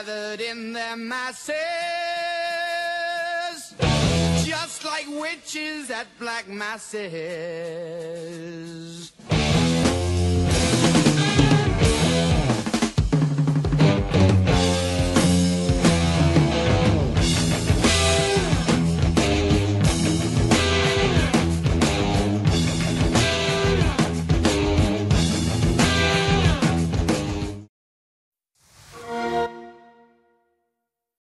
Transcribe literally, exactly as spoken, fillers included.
gathered in their masses, just like witches at black masses.